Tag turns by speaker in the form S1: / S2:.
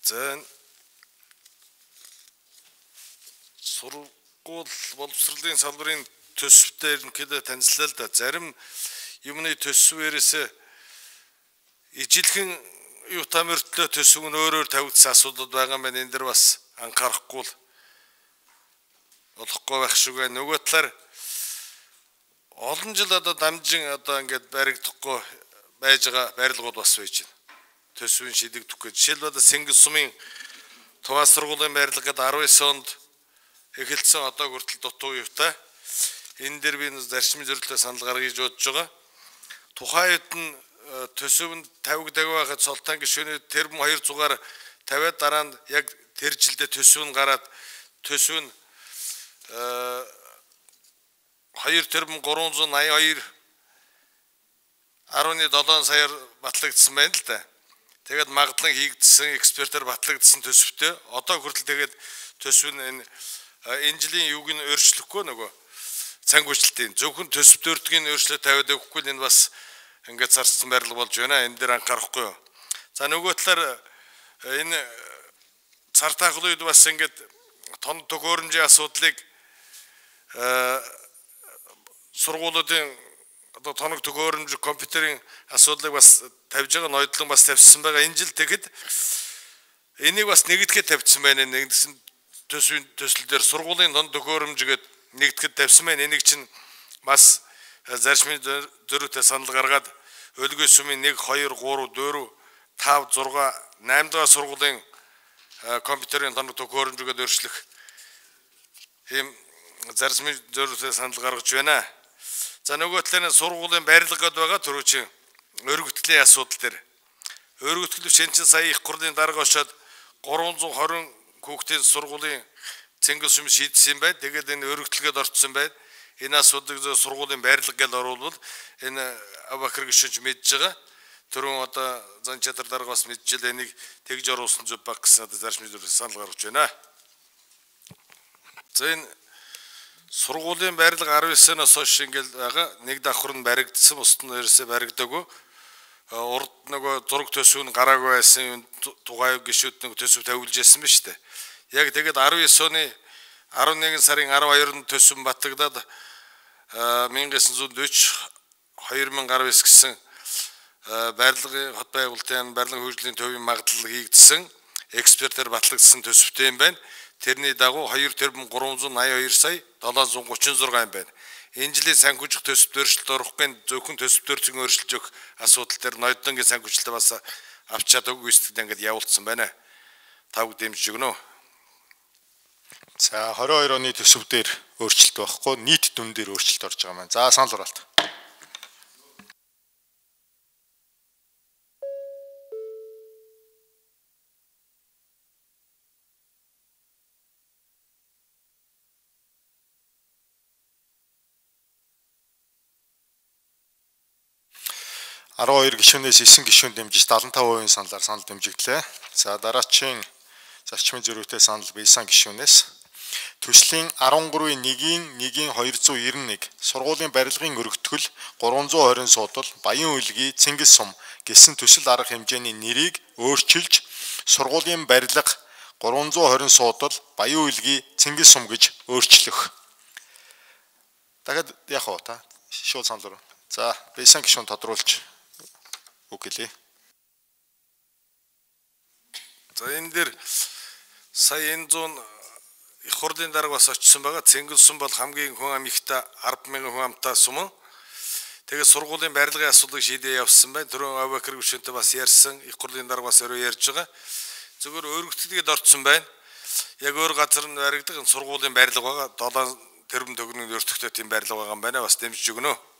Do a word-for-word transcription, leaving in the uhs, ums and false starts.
S1: За сургууль боловсролын салбарын төсөвтэй ерөнхийдөө танилцлаа л да. Зарим юмны төсвөөс ижилхэн юутай мөртлөө төсөв нь өөрөөр тавигдсан асуудал байгаа маань энэ дэр бас анхаарахгүй л болохгүй байх шиг байна. Нөгөө талаар олон жил одоо дамжин одоо ингээд баригдахгүй байж байгаа барилгууд бас байж байна. Төсвийн шийдэгдэх гэж. Жишээлбэл Сэнгис сумын Туваа сургуулийн барилга гэдэг арван девять онд эхэлсэн одоо хүртэл дутуу юутай. Энэ дэр би зарчмын зөвлөлтөд санал гаргаж бодож байгаа. Тухайн үед нь төсөвөнд тавигдаг байхад Солтан гишүүний тэрбум хоёр зугаар тавиад дараа нь яг тэр жилдээ төсөв нь гараад төсөв нь хоёр тэрбум гурван зуун наяа хоёр арван долоо саяар батлагдсан байна л да. Тэгээд магадлан хийгдсэн экспертээр батлагдсан төсөвтэй одоо хүртэл тэгээд төсөв нь энэ энэ жилийн юуг нь өөрчлөхгүй нөгөө цангуйчлалтын зөвхөн төсөв төрдгийн өөрчлөлт тавиад өгөхгүй энэ бас ингээд зарцсан барилга болж байна. Энэ дээр анхаарахгүй юу. За нөгөө талаар энэ цар тахлын үед бас ингээд тон төгөөрөмжийн асуудлыг сургуулиудын одоо тоног төгөөрөмж компьютерийн асуудлыг бас тавьж байгаа ноёдлон бас тавьсан байгаа. Энэ жил тэгэхэд энийг бас нэгдэхэд тавьсан байна. Нэгдсэн төсвийн төсөл дээр сургуулийн тон төгөөрөмж гэдэг нэгдэхэд тавьсан байна. Энийг чинь бас зарчмын зөрүүтэй санал гаргаад Өлгөө сумын нэг, хоёр, гурав, дөрөв, тав, зурга, наймд дахь сургуулийн компьютерийн тоног төгөөрөмжөд өөрчлөх ийм зарчмын зөрүүтэй санал гаргаж байна. За нөгөө талын сургуулийн барилга гэдэг байгаа түрүүчийн өргөтгөлийн асуудал дээр. Өргөтгөл шинжин сая их хурлын дарга очоод гурван зуун хорин хүүхдийн сургуулийн Цэнгис сум шийдсэн байна. Тэгээд энэ өргөтгөлөд орцсон байна. Энэ асуудлыг сургуулийн барилга гэж оруулвал энэ Абакар гишүүнч мэдж байгаа. Түрүүн одоо зан чадар дарга бас мэдчихэл энийг тэгж оруулсан зүг баг гэсэн одоо зарчмын зөвлөлт санал гаргаж байна. За энэ сургуулийн барилга арван девять-ноос хойш ингээл байгаа. Нэг давхар нь баригдсан, бусд нь ерөөсөө баригдаагүй. Урд нөгөө зураг төсөв нь гараагүй байсан тугай гишүүд нэг төсөв тавилж байсан ба штэ. Яг тэгээд арван девять оны арван нэгэн сарын арван хоёрнд төсөв батлагдаад мянга девять жүз дөрвөн хоёр мянга арван девять гэсэн барилгын хот байгуулалтын барилгын хөгжлийн төвийн магадлал хийгдсэн экспертээр батлагдсан төсөвтэй юм байна. Тэрний дагуу хоёр тэрбум гурван зуун наяа хоёр сая долоо зуун гучин зураг юм байна. Энэ жилийн санхүүжих төсөвт өөрчлөлт оруулахгүй зөвхөн төсөвтөр зүйн өөрчилж өгөх асуудал дээр ноёдлонгийн санхүүжилтээ бас авчаад өгөх үстэд ингээд явуулсан байна. Тав дэмжиж өгнө.
S2: За двадцать хоёр оны төсөв дээр өөрчлөлт байхгүй нийт дүн дээр өөрчлөлт орж байгаа маань. За санал хураалт. арван хоёр гишүүнээс девять гишүүн дэмжиж семьдесят пять процент саналаар санал дэмжигдлээ. За дараачийн зарчмын зөрүүтэй санал Бейсан гишүүнээс төслийн арван гурвын нэгin нэгin хоёр зуун девяносто нэг сургуулийн барилгын өргөтгөл гурван зуун двадцать суудал Баян Үлгий Цэнгис сум гэсэн төсөл арга хэмжээний нэрийг өөрчилж сургуулийн барилга гурван зуун двадцать суудал Баян Үлгий Цэнгис сум гэж өөрчлөх. Дахиад яг уу та шууд санал руу. За Бейсан гишүүн тодруулж үгэлээ.
S1: За энэ дэр сая энэ зуун их хурлын дарга бас очсон байгаа. Цэнгис сум бол хамгийн хүн ам ихтэй арван мянган хүн амтай сум. Тэгээд сургуулийн барилгын асуудлыг шийдээ явуулсан байна. Түрүүн Абакар гишүүнтэй бас ярьсан. Их хурлын дарга бас өөрөө ярьж байгаа. Зөвхөн өргөтгөлд орцсон байна. Яг өөр газар нь баригдах сургуулийн барилга байгаа. долоо тэрбум төгрөгийн өртөгтэй тийм барилга байгаа юм байна. Бас дэмжиж өгнө.